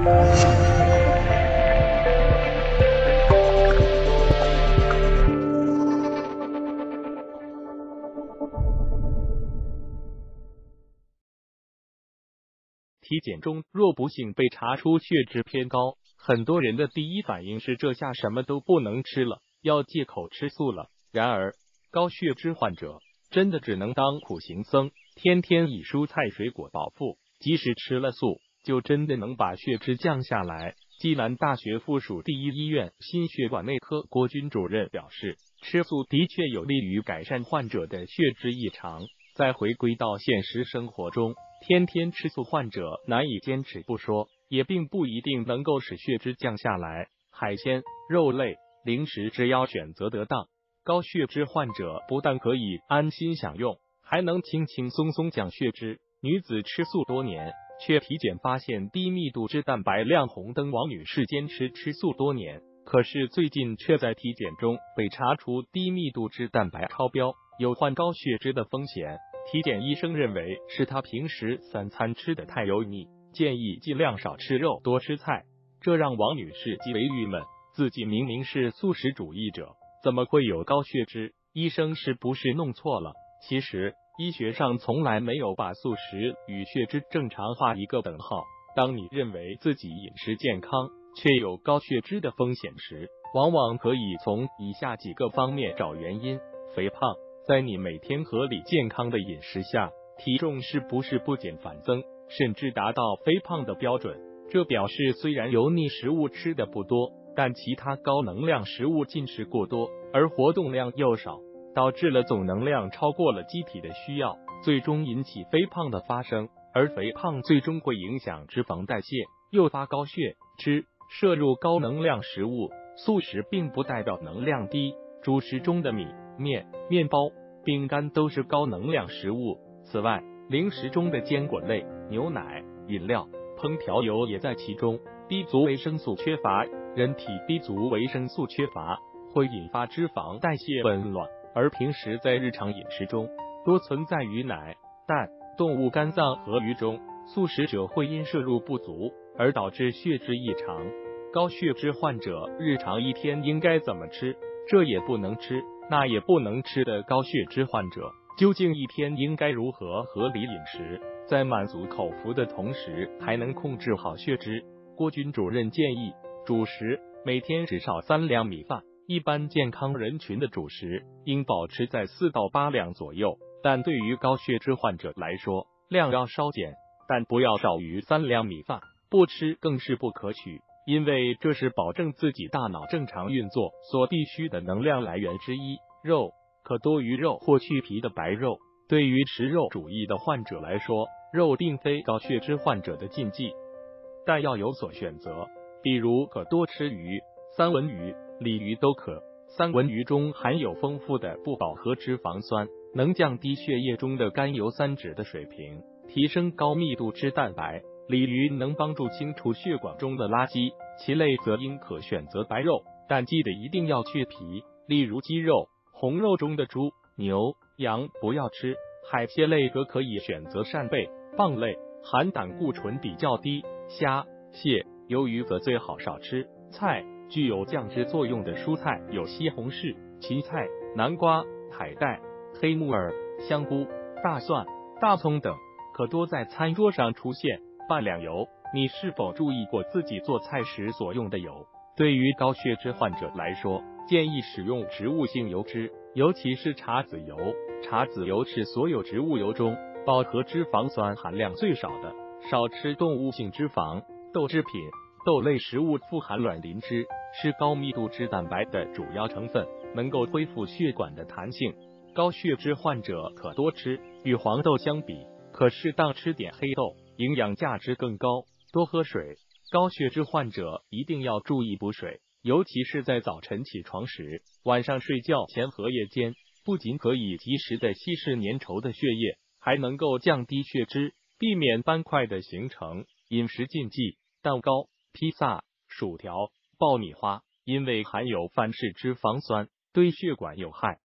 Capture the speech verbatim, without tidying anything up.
体检中若不幸被查出血脂偏高，很多人的第一反应是这下什么都不能吃了，要戒口吃素了。然而，高血脂患者真的只能当苦行僧，天天以蔬菜水果饱腹，即使吃了素，就真的能把血脂降下来？暨南大学附属第一医院心血管内科郭军主任表示，吃素的确有利于改善患者的血脂异常。再回归到现实生活中，天天吃素患者难以坚持不说，也并不一定能够使血脂降下来。海鲜、肉类、零食只要选择得当，高血脂患者不但可以安心享用，还能轻轻松松降血脂。女子吃素多年，却体检发现低密度脂蛋白亮红灯。王女士坚持吃素多年，可是最近却在体检中被查出低密度脂蛋白超标，有患高血脂的风险。体检医生认为是她平时三餐吃得太油腻，建议尽量少吃肉，多吃菜。这让王女士极为郁闷，自己明明是素食主义者，怎么会有高血脂？医生是不是弄错了？其实医学上从来没有把素食与血脂正常画一个等号。当你认为自己饮食健康，却有高血脂的风险时，往往可以从以下几个方面找原因。肥胖，在你每天合理健康的饮食下，体重是不是不减反增，甚至达到肥胖的标准？这表示虽然油腻食物吃的不多，但其他高能量食物进食过多，而活动量又少，导致了总能量超过了机体的需要，最终引起肥胖的发生。而肥胖最终会影响脂肪代谢，诱发高血脂。摄入高能量食物，素食并不代表能量低，主食中的米、面、面包、饼干都是高能量食物。此外，零食中的坚果类、牛奶、饮料、烹调油也在其中。B 族维生素缺乏，人体 B 族维生素缺乏会引发脂肪代谢紊乱，而平时在日常饮食中多存在于奶、蛋、动物肝脏和鱼中，素食者会因摄入不足而导致血脂异常。高血脂患者日常一天应该怎么吃？这也不能吃，那也不能吃的高血脂患者究竟一天应该如何合理饮食，在满足口腹的同时还能控制好血脂？郭军主任建议，主食每天至少三两米饭，一般健康人群的主食应保持在四到八两左右，但对于高血脂患者来说，量要稍减，但不要少于三两米饭，不吃更是不可取，因为这是保证自己大脑正常运作所必须的能量来源之一。肉，可多鱼肉或去皮的白肉，对于食肉主义的患者来说，肉并非高血脂患者的禁忌，但要有所选择，比如可多吃鱼，三文鱼、鲤鱼都可。三文鱼中含有丰富的不饱和脂肪酸，能降低血液中的甘油三酯的水平，提升高密度脂蛋白。鲤鱼能帮助清除血管中的垃圾，其类则应可选择白肉，但记得一定要去皮，例如鸡肉、红肉中的猪、牛、羊不要吃。海鲜类则可以选择扇贝、蚌类，含胆固醇比较低；虾、蟹、鱿鱼则最好少吃。菜，具有降脂作用的蔬菜有西红柿、芹菜、南瓜、海带、黑木耳、香菇、大蒜、大葱等，可多在餐桌上出现。半两油，你是否注意过自己做菜时所用的油？对于高血脂患者来说，建议使用植物性油脂，尤其是茶籽油。茶籽油是所有植物油中饱和脂肪酸含量最少的，少吃动物性脂肪。豆制品，豆类食物富含卵磷脂，是高密度脂蛋白的主要成分，能够恢复血管的弹性。高血脂患者可多吃，与黄豆相比，可适当吃点黑豆，营养价值更高。多喝水，高血脂患者一定要注意补水，尤其是在早晨起床时，晚上睡觉前和夜间，不仅可以及时的稀释粘稠的血液，还能够降低血脂，避免斑块的形成。饮食禁忌，蛋糕、披萨、薯条、爆米花，因为含有反式脂肪酸，对血管有害。